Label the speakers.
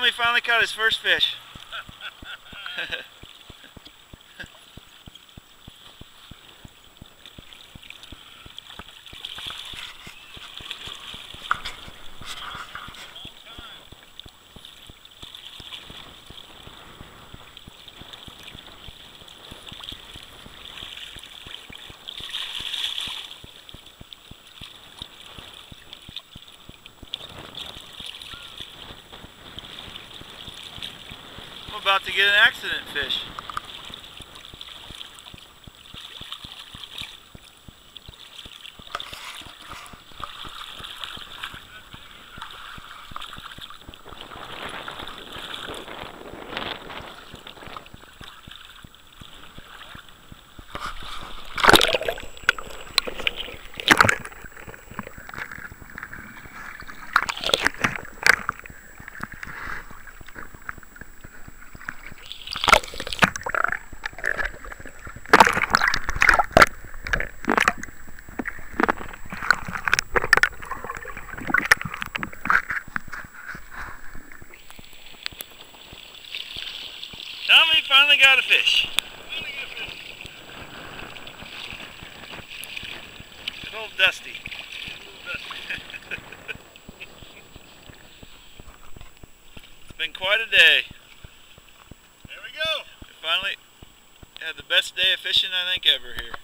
Speaker 1: Tommy finally caught his first fish. I'm about to get an accident fish. Tommy finally got a fish. Good old Dusty. It's been quite a day.
Speaker 2: There we go.
Speaker 1: We finally had the best day of fishing I think ever here.